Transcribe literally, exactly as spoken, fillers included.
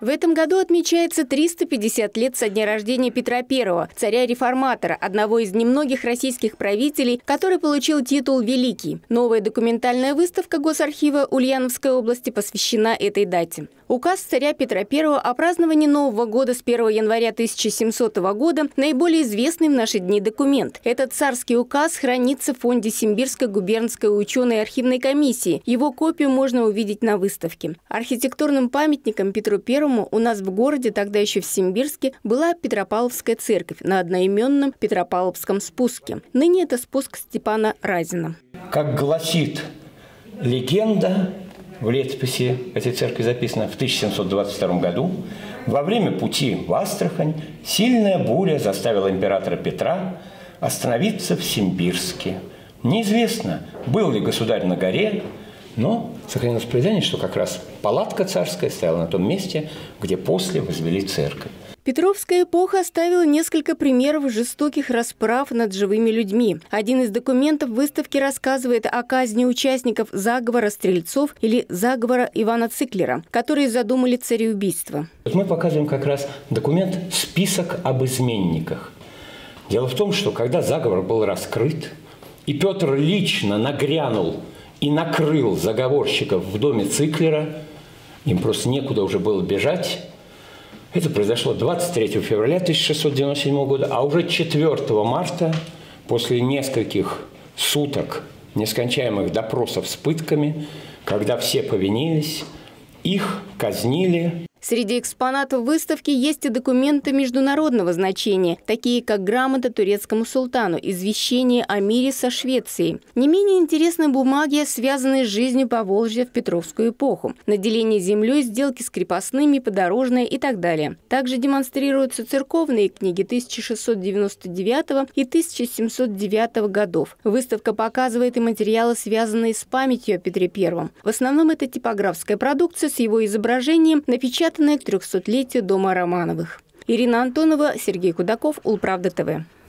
В этом году отмечается триста пятьдесят лет со дня рождения Петра Первого, царя-реформатора, одного из немногих российских правителей, который получил титул «Великий». Новая документальная выставка Госархива Ульяновской области посвящена этой дате. Указ царя Петра Первого о праздновании Нового года с первого января тысяча семисотого года – наиболее известный в наши дни документ. Этот царский указ хранится в фонде Симбирской губернской ученой архивной комиссии. Его копию можно увидеть на выставке. Архитектурным памятником Петру Первому у нас в городе, тогда еще в Симбирске, была Петропавловская церковь на одноименном Петропавловском спуске. Ныне это спуск Степана Разина. Как гласит легенда, в летописи этой церкви записано в тысяча семьсот двадцать втором году, во время пути в Астрахань сильная буря заставила императора Петра остановиться в Симбирске. Неизвестно, был ли государь на горе, но сохранилось предание, что как раз палатка царская стояла на том месте, где после возвели церковь. Петровская эпоха оставила несколько примеров жестоких расправ над живыми людьми. Один из документов выставки рассказывает о казни участников заговора стрельцов или заговора Ивана Циклера, которые задумали цареубийство. Мы показываем как раз документ «Список об изменниках». Дело в том, что когда заговор был раскрыт, и Петр лично нагрянул и накрыл заговорщиков в доме Циклера, им просто некуда уже было бежать. Это произошло двадцать третьего февраля тысяча шестьсот девяносто седьмого года, а уже четвёртого марта, после нескольких суток нескончаемых допросов с пытками, когда все повинились, их казнили. Среди экспонатов выставки есть и документы международного значения, такие как грамота турецкому султану, извещение о мире со Швецией. Не менее интересны бумаги, связанные с жизнью Поволжья в Петровскую эпоху, наделение землей, сделки с крепостными, подорожные и так далее. Также демонстрируются церковные книги тысяча шестьсот девяносто девятого и тысяча семьсот девятого годов. Выставка показывает и материалы, связанные с памятью о Петре Первом. В основном это типографская продукция с его изображением, напечатанная к трехсотлетию дома Романовых. Ирина Антонова, Сергей Кудаков, Улправда ТВ.